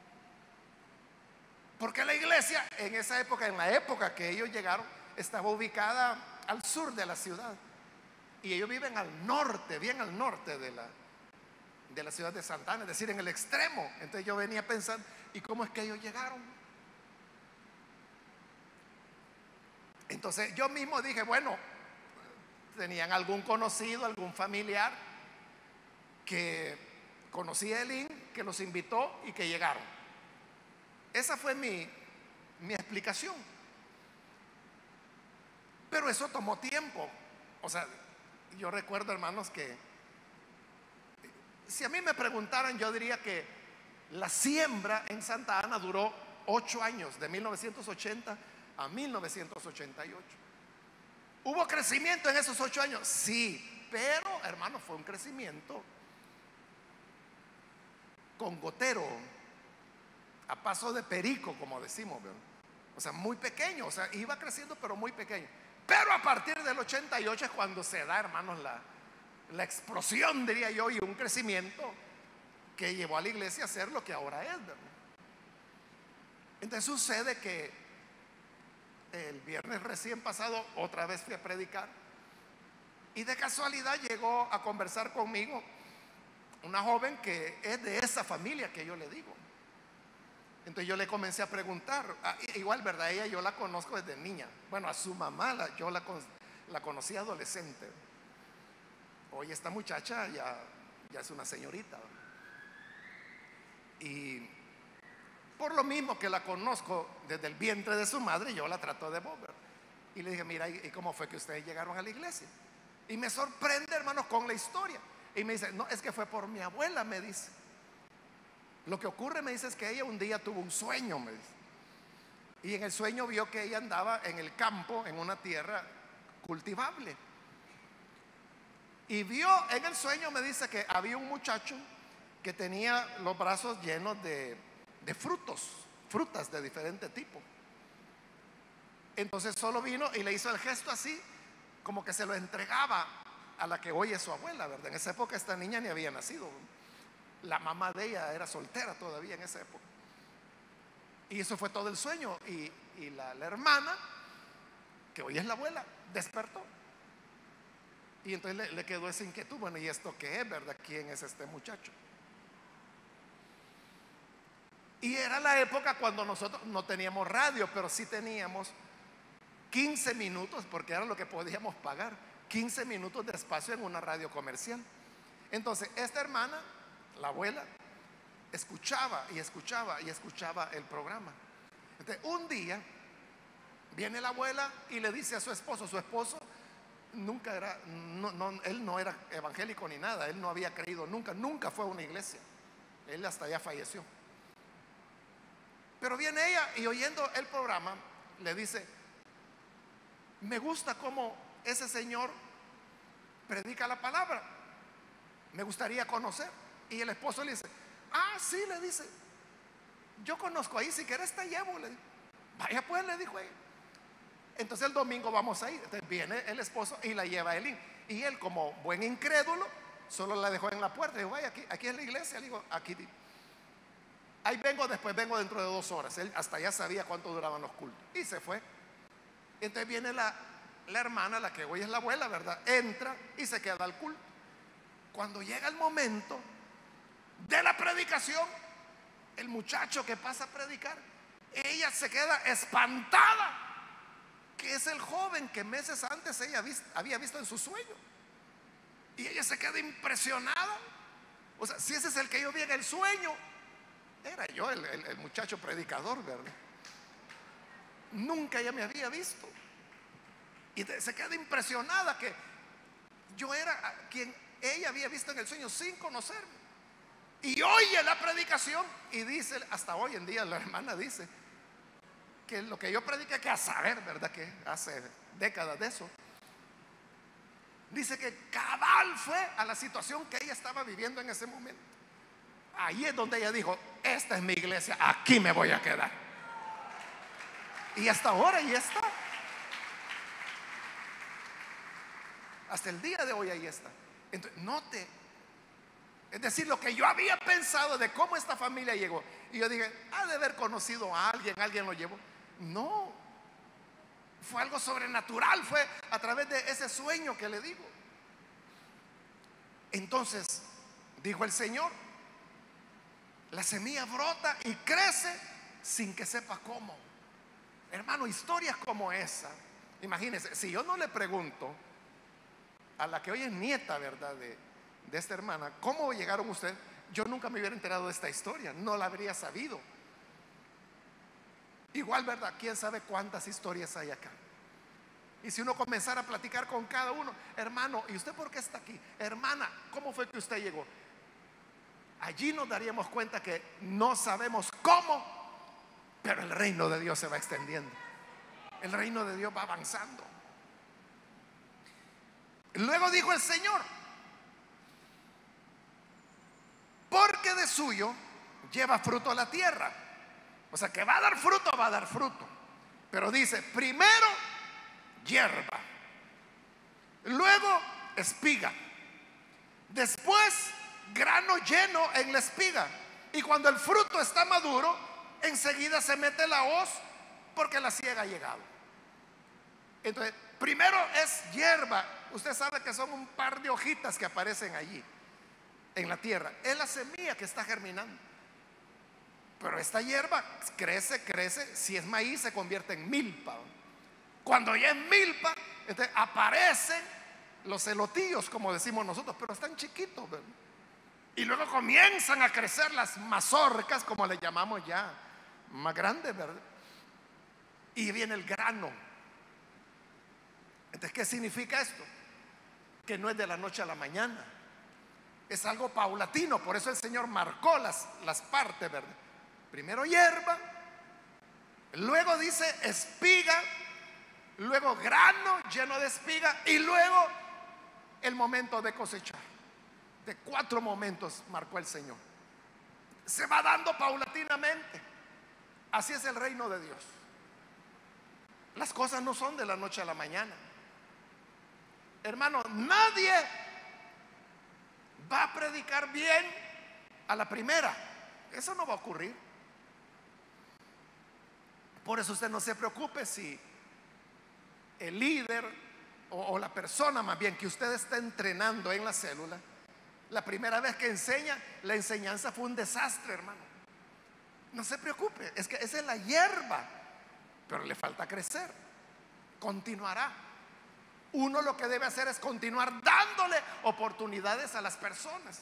Porque la iglesia en esa época, en la época que ellos llegaron, estaba ubicada al sur de la ciudad. Y ellos viven al norte, bien al norte de la, de la ciudad de Santa Ana, es decir, en el extremo. Entonces yo venía pensando, ¿y cómo es que ellos llegaron? Entonces yo mismo dije, bueno, tenían algún conocido, algún familiar que conocía a Elín, que los invitó y que llegaron. Esa fue mi, mi explicación. Pero eso tomó tiempo. O sea, yo recuerdo, hermanos, que si a mí me preguntaran, yo diría que la siembra en Santa Ana duró ocho años, de mil novecientos ochenta a mil novecientos ochenta y ocho. ¿Hubo crecimiento en esos ocho años? Sí, pero, hermano, fue un crecimiento con gotero, a paso de perico, como decimos, ¿verdad? O sea, muy pequeño, o sea, iba creciendo, pero muy pequeño. Pero a partir del ochenta y ocho es cuando se da, hermanos, la, la explosión, diría yo, y un crecimiento que llevó a la iglesia a ser lo que ahora es, ¿verdad? Entonces sucede que el viernes recién pasado otra vez fui a predicar y de casualidad llegó a conversar conmigo una joven que es de esa familia que yo le digo. Entonces yo le comencé a preguntar, ah, igual, ¿verdad? Ella yo la conozco desde niña. Bueno, a su mamá la, yo la, la conocí adolescente. Hoy esta muchacha ya, ya es una señorita. Y por lo mismo que la conozco desde el vientre de su madre, yo la trato de mover. Y le dije, mira, ¿y cómo fue que ustedes llegaron a la iglesia? Y me sorprende, hermanos, con la historia. Y me dice, no, es que fue por mi abuela, me dice. Lo que ocurre, me dice, es que ella un día tuvo un sueño, me dice. Y en el sueño vio que ella andaba en el campo, en una tierra cultivable. Y vio en el sueño, me dice, que había un muchacho que tenía los brazos llenos de, de frutos, frutas de diferente tipo. Entonces solo vino y le hizo el gesto así, como que se lo entregaba a la que hoy es su abuela, ¿verdad? En esa época esta niña ni había nacido. La mamá de ella era soltera todavía en esa época. Y eso fue todo el sueño. Y, y la, la hermana, que hoy es la abuela, despertó. Y entonces le, le quedó esa inquietud. Bueno, ¿y esto qué es, verdad? ¿Quién es este muchacho? Y era la época cuando nosotros no teníamos radio, pero sí teníamos quince minutos, porque era lo que podíamos pagar, quince minutos de espacio en una radio comercial. Entonces esta hermana, la abuela, escuchaba y escuchaba y escuchaba el programa. Entonces un día viene la abuela y le dice a su esposo, su esposo nunca era, no, no, él no era evangélico ni nada, él no había creído nunca, nunca fue a una iglesia, él hasta allá falleció. Pero viene ella y oyendo el programa le dice, me gusta cómo ese señor predica la palabra, me gustaría conocer. Y el esposo le dice, ah, sí, le dice, yo conozco ahí, si quieres te llevo, le dijo. Vaya pues, le dijo ella. Entonces el domingo vamos a ir. Entonces viene el esposo y la lleva a Elín. Y él, como buen incrédulo, solo la dejó en la puerta. Dijo, vaya, aquí, aquí es la iglesia. Le digo, aquí, ahí vengo, después vengo dentro de dos horas. Él hasta ya sabía cuánto duraban los cultos. Y se fue. Entonces viene la, la hermana, la que hoy es la abuela, ¿verdad? Entra y se queda al culto. Cuando llega el momento de la predicación, el muchacho que pasa a predicar, ella se queda espantada, que es el joven que meses antes ella había visto en su sueño. Y ella se queda impresionada. O sea, si ese es el que yo vi en el sueño, era yo el, el, el muchacho predicador, ¿verdad? Nunca ella me había visto. Y se queda impresionada que yo era quien ella había visto en el sueño sin conocerme. Y oye la predicación y dice, hasta hoy en día la hermana dice que lo que yo prediqué, que a saber, ¿verdad? Que hace décadas de eso. Dice que cabal fue a la situación que ella estaba viviendo en ese momento. Ahí es donde ella dijo, esta es mi iglesia, aquí me voy a quedar. Y hasta ahora ahí está. Hasta el día de hoy ahí está. Entonces, note, es decir, lo que yo había pensado de cómo esta familia llegó. Y yo dije, ha de haber conocido a alguien, alguien lo llevó. No, fue algo sobrenatural, fue a través de ese sueño que le digo. Entonces, dijo el Señor, la semilla brota y crece sin que sepa cómo. Hermano, historias como esa, imagínense, si yo no le pregunto a la que hoy es nieta, ¿verdad? De, de esta hermana, ¿cómo llegaron ustedes? Yo nunca me hubiera enterado de esta historia, no la habría sabido. Igual, ¿verdad? ¿Quién sabe cuántas historias hay acá? Y si uno comenzara a platicar con cada uno, hermano, ¿y usted por qué está aquí? Hermana, ¿cómo fue que usted llegó? Allí nos daríamos cuenta que no sabemos cómo, pero el reino de Dios se va extendiendo. El reino de Dios va avanzando. Luego dijo el Señor, porque de suyo lleva fruto a la tierra. O sea, que va a dar fruto, va a dar fruto. Pero dice, primero hierba, luego espiga, después grano lleno en la espiga. Y cuando el fruto está maduro, enseguida se mete la hoz, porque la siega ha llegado. Entonces, primero es hierba. Usted sabe que son un par de hojitas que aparecen allí en la tierra. Es la semilla que está germinando. Pero esta hierba crece, crece. Si es maíz, se convierte en milpa. Cuando ya es milpa, entonces aparecen los elotillos, como decimos nosotros, pero están chiquitos, ¿verdad? Y luego comienzan a crecer las mazorcas, como le llamamos ya, más grandes, ¿verdad? Y viene el grano. Entonces, ¿qué significa esto? Que no es de la noche a la mañana, es algo paulatino. Por eso el Señor marcó las, las partes, ¿verdad? Primero hierba, luego dice espiga, luego grano lleno de espiga, y luego el momento de cosechar. De cuatro momentos marcó el Señor. Se va dando paulatinamente. Así es el reino de Dios. Las cosas no son de la noche a la mañana. Hermano, nadie va a predicar bien a la primera. Eso no va a ocurrir. Por eso usted no se preocupe si el líder o, o la persona más bien que usted está entrenando en la célula, la primera vez que enseña, la enseñanza fue un desastre, hermano. No se preocupe, es que esa es la hierba, pero le falta crecer. Continuará. Uno lo que debe hacer es continuar dándole oportunidades a las personas.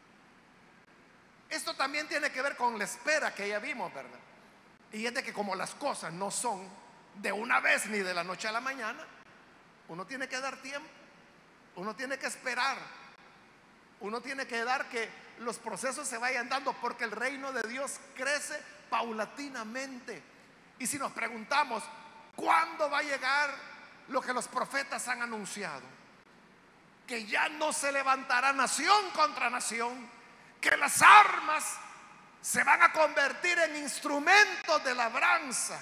Esto también tiene que ver con la espera que ya vimos, ¿verdad? Y es de que como las cosas no son de una vez ni de la noche a la mañana, uno tiene que dar tiempo, uno tiene que esperar, uno tiene que dar que los procesos se vayan dando, porque el reino de Dios crece paulatinamente. Y si nos preguntamos, ¿cuándo va a llegar lo que los profetas han anunciado, que ya no se levantará nación contra nación, que las armas se van a convertir en instrumentos de labranza,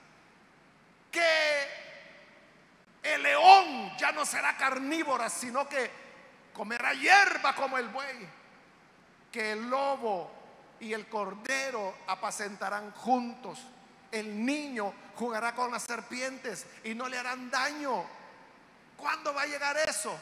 que el león ya no será carnívora, sino que comerá hierba como el buey, que el lobo y el cordero apacentarán juntos, el niño jugará con las serpientes y no le harán daño. ¿Cuándo va a llegar eso?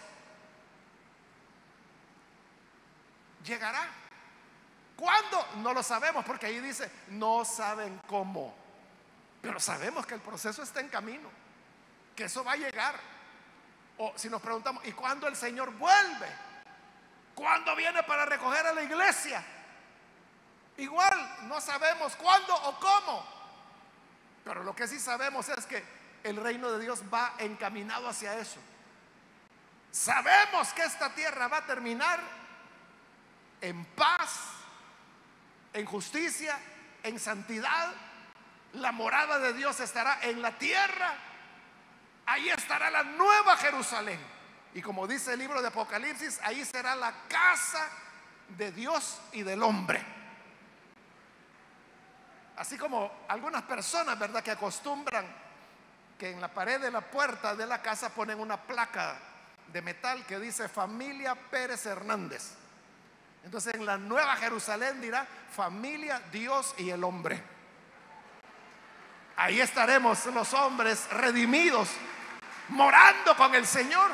Llegará. ¿Cuándo? No lo sabemos, porque ahí dice, no saben cómo. Pero sabemos que el proceso está en camino, que eso va a llegar. O si nos preguntamos, ¿y cuándo el Señor vuelve? ¿Cuándo viene para recoger a la iglesia? Igual, no sabemos cuándo o cómo. Pero lo que sí sabemos es que el reino de Dios va encaminado hacia eso. Sabemos que esta tierra va a terminar en paz, en justicia, en santidad. La morada de Dios estará en la tierra. Ahí estará la nueva Jerusalén. Y como dice el libro de Apocalipsis, ahí será la casa de Dios y del hombre. Así como algunas personas, ¿verdad?, que acostumbran que en la pared de la puerta de la casa ponen una placa de metal que dice familia Pérez Hernández. Entonces en la nueva Jerusalén dirá familia Dios y el hombre. Ahí estaremos los hombres redimidos, morando con el Señor.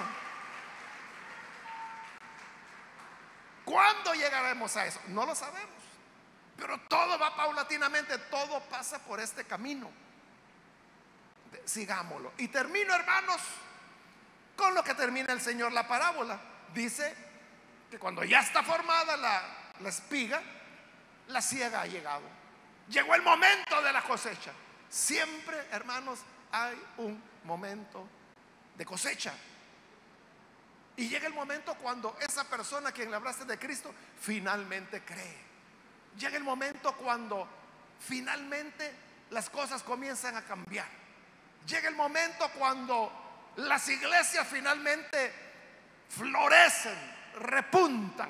¿Cuándo llegaremos a eso? No lo sabemos. Pero todo va paulatinamente, todo pasa por este camino. Sigámoslo. Y termino, hermanos, con lo que termina el Señor la parábola. Dice que cuando ya está formada la, la espiga, la siega ha llegado. Llegó el momento de la cosecha. Siempre, hermanos, hay un momento de cosecha. Y llega el momento cuando esa persona a quien le hablaste de Cristo finalmente cree. Llega el momento cuando finalmente las cosas comienzan a cambiar. Llega el momento cuando las iglesias finalmente florecen, repuntan.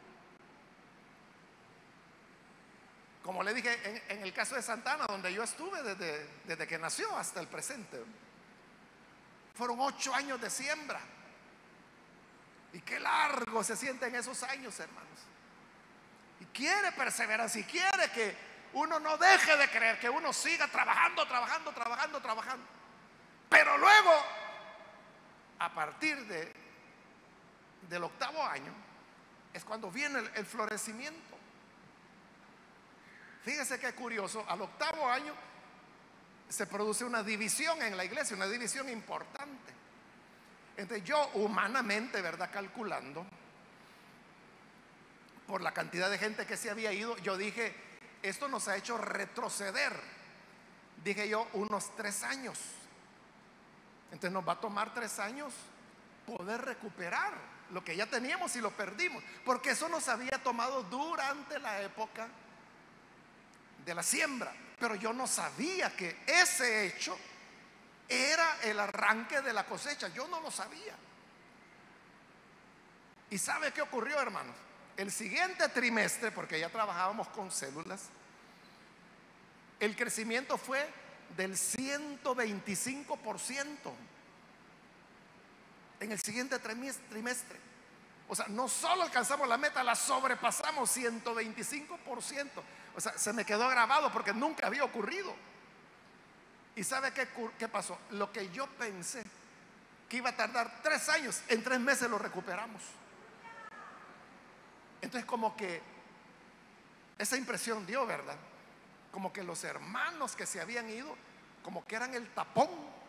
Como le dije en, en el caso de Santana, donde yo estuve desde, desde que nació hasta el presente, fueron ocho años de siembra. Y qué largo se sienten esos años, hermanos. Y quiere perseverancia, y quiere que uno no deje de creer, que uno siga trabajando, trabajando, trabajando, trabajando. Pero luego, a partir de, del octavo año, es cuando viene el, el florecimiento. Fíjese qué curioso, al octavo año se produce una división en la iglesia, una división importante. Entonces yo humanamente, ¿verdad?, calculando por la cantidad de gente que se había ido, yo dije, esto nos ha hecho retroceder, dije yo, unos tres años. Entonces nos va a tomar tres años poder recuperar lo que ya teníamos y lo perdimos, porque eso nos había tomado durante la época de la siembra. Pero yo no sabía que ese hecho era el arranque de la cosecha. Yo no lo sabía. ¿Y sabe qué ocurrió, hermanos? El siguiente trimestre, porque ya trabajábamos con células, el crecimiento fue del ciento veinticinco por ciento en el siguiente trimestre. O sea, no solo alcanzamos la meta, la sobrepasamos ciento veinticinco por ciento. O sea, se me quedó grabado porque nunca había ocurrido. ¿Y sabe qué, qué pasó? Lo que yo pensé que iba a tardar tres años, en tres meses lo recuperamos. Entonces como que esa impresión dio, ¿verdad? Como que los hermanos que se habían ido, como que eran el tapón.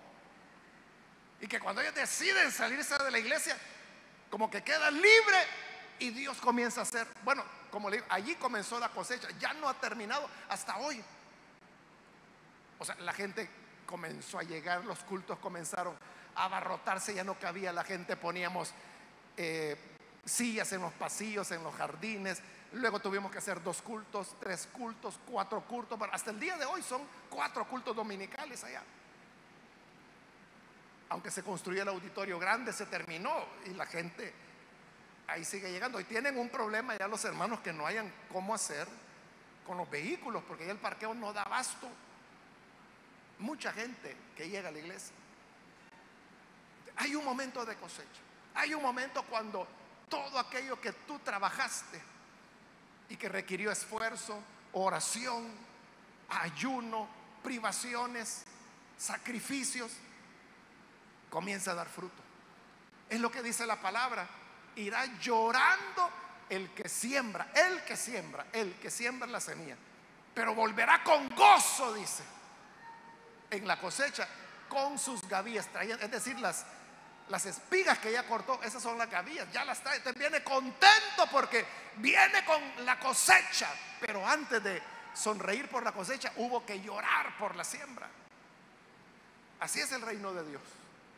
Y que cuando ellos deciden salirse de la iglesia, como que quedan libres y Dios comienza a hacer, bueno, como le digo, allí comenzó la cosecha, ya no ha terminado hasta hoy. O sea, la gente comenzó a llegar, los cultos comenzaron a abarrotarse, ya no cabía la gente, poníamos eh, sillas en los pasillos, en los jardines. Luego tuvimos que hacer dos cultos, tres cultos, cuatro cultos. Hasta el día de hoy son cuatro cultos dominicales allá. Aunque se construyó el auditorio grande, se terminó y la gente ahí sigue llegando. Y tienen un problema ya los hermanos, que no hayan cómo hacer con los vehículos, porque ya el parqueo no da abasto. Mucha gente que llega a la iglesia. Hay un momento de cosecha. Hay un momento cuando todo aquello que tú trabajaste y que requirió esfuerzo, oración, ayuno, privaciones, sacrificios, comienza a dar fruto. Es lo que dice la palabra: irá llorando el que siembra, el que siembra, el que siembra la semilla, pero volverá con gozo, dice, en la cosecha, con sus gavillas trayendo, es decir, las, las espigas que ya cortó, esas son las gavillas, ya las trae, te viene contento porque viene con la cosecha. Pero antes de sonreír por la cosecha, hubo que llorar por la siembra. Así es el reino de Dios.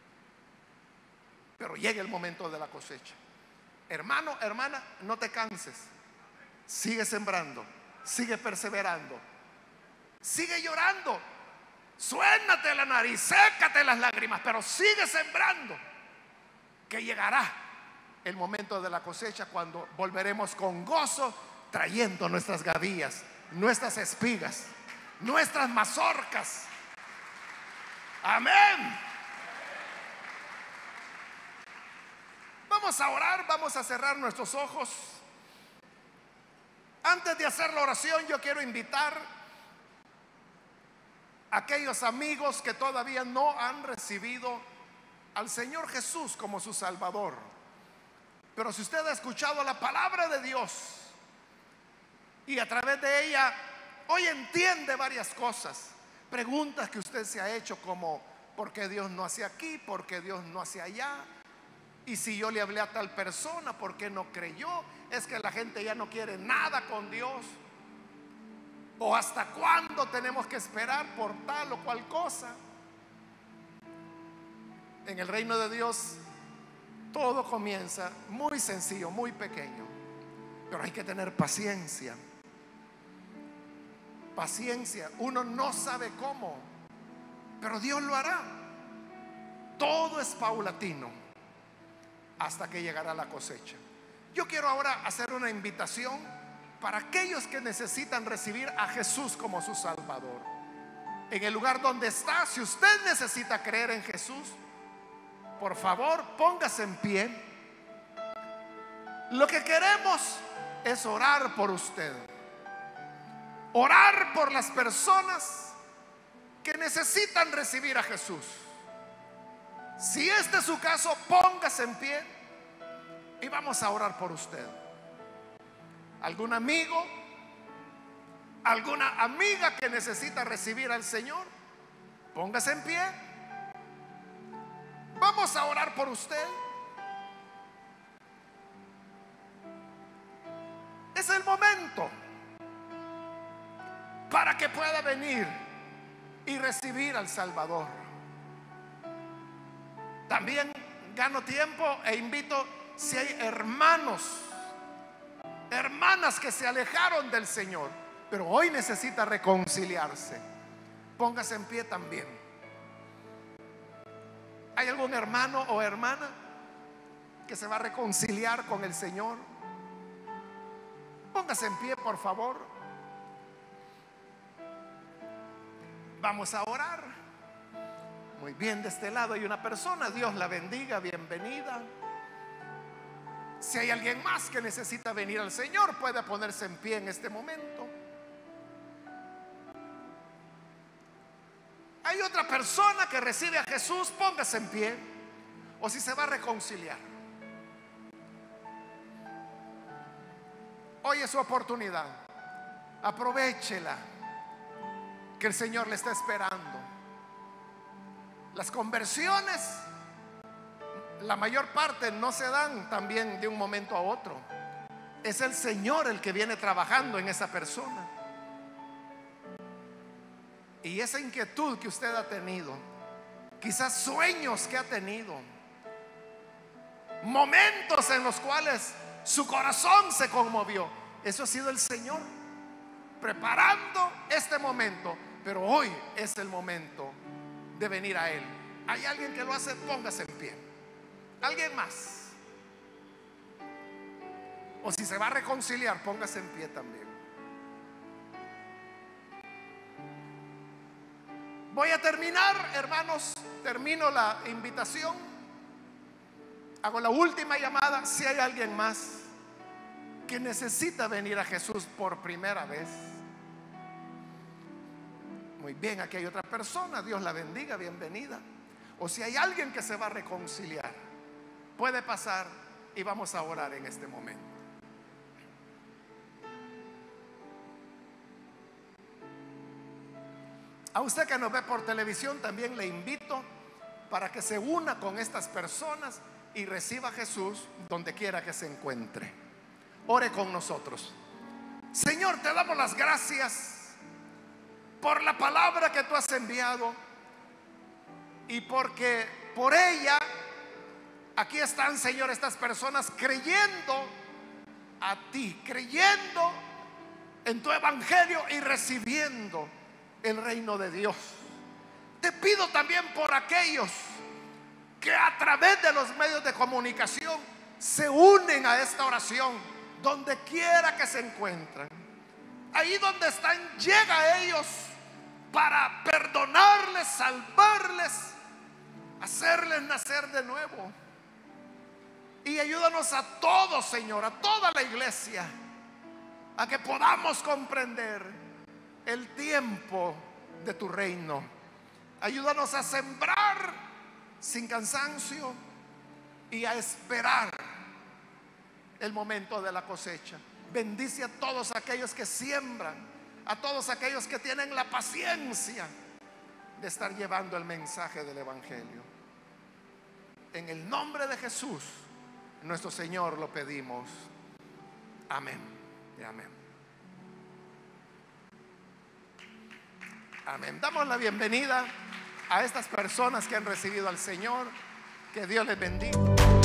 Pero llega el momento de la cosecha. Hermano, hermana, no te canses. Sigue sembrando, sigue perseverando, sigue llorando. Suénate la nariz, sécate las lágrimas, pero sigue sembrando, que llegará el momento de la cosecha, cuando volveremos con gozo trayendo nuestras gavillas, nuestras espigas, nuestras mazorcas. Amén. Vamos a orar, vamos a cerrar nuestros ojos. Antes de hacer la oración, yo quiero invitar a aquellos amigos que todavía no han recibido al Señor Jesús como su Salvador. Pero si usted ha escuchado la palabra de Dios y a través de ella hoy entiende varias cosas, preguntas que usted se ha hecho, como ¿por qué Dios no hace aquí? ¿Por qué Dios no hace allá? Y si yo le hablé a tal persona, ¿por qué no creyó? Es que la gente ya no quiere nada con Dios. ¿O hasta cuándo tenemos que esperar por tal o cual cosa? En el reino de Dios todo comienza muy sencillo, muy pequeño, pero hay que tener paciencia. Paciencia. Uno no sabe cómo, pero Dios lo hará. Todo es paulatino hasta que llegará la cosecha. Yo quiero ahora hacer una invitación para aquellos que necesitan recibir a Jesús como su Salvador. En el lugar donde está, si usted necesita creer en Jesús, por favor, póngase en pie. Lo que queremos es orar por usted, orar por las personas que necesitan recibir a Jesús. Si este es su caso, póngase en pie y vamos a orar por usted. ¿Algún amigo, alguna amiga que necesita recibir al Señor? Póngase en pie. Vamos a orar por usted. Es el momento para que pueda venir y recibir al Salvador. También gano tiempo e invito, si hay hermanos, hermanas que se alejaron del Señor, pero hoy necesita reconciliarse, póngase en pie también. ¿Hay algún hermano o hermana que se va a reconciliar con el Señor? Póngase en pie, por favor. Vamos a orar. Muy bien, de este lado hay una persona. Dios la bendiga, bienvenida. Si hay alguien más que necesita venir al Señor, puede ponerse en pie en este momento. Hay otra persona que recibe a Jesús, póngase en pie. O si se va a reconciliar, hoy es su oportunidad, aprovéchela, que el Señor le está esperando. Las conversiones, la mayor parte no se dan también de un momento a otro. Es el Señor el que viene trabajando en esa persona. Y esa inquietud que usted ha tenido, quizás sueños que ha tenido, momentos en los cuales su corazón se conmovió, eso ha sido el Señor preparando este momento. Pero hoy es el momento de venir a Él. ¿Hay alguien que lo hace? Póngase en pie. ¿Alguien más? O si se va a reconciliar, póngase en pie también. Voy a terminar, hermanos. Termino la invitación. Hago la última llamada. Si hay alguien más que necesita venir a Jesús por primera vez, muy bien, aquí hay otra persona. Dios la bendiga, bienvenida. O si hay alguien que se va a reconciliar, puede pasar y vamos a orar en este momento. A usted que nos ve por televisión, también le invito para que se una con estas personas y reciba a Jesús donde quiera que se encuentre. Ore con nosotros. Señor, te damos las gracias por la palabra que tú has enviado, y porque por ella aquí están, Señor, estas personas creyendo a ti, creyendo en tu evangelio y recibiendo el reino de Dios. Te pido también por aquellos que a través de los medios de comunicación se unen a esta oración, donde quiera que se encuentran, ahí donde están, llega a ellos para perdonarles, salvarles, hacerles nacer de nuevo. Y ayúdanos a todos, Señor, a toda la iglesia, a que podamos comprender el tiempo de tu reino. Ayúdanos a sembrar sin cansancio y a esperar el momento de la cosecha. Bendice a todos aquellos que siembran, a todos aquellos que tienen la paciencia de estar llevando el mensaje del evangelio. En el nombre de Jesús, nuestro Señor, lo pedimos. Amén y amén. Amén. Damos la bienvenida a estas personas que han recibido al Señor. Que Dios les bendiga.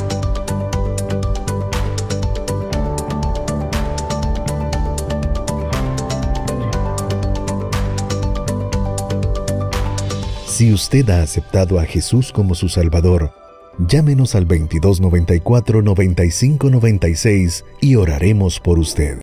Si usted ha aceptado a Jesús como su Salvador, llámenos al veintidós noventa y cuatro, noventa y cinco noventa y seis y oraremos por usted.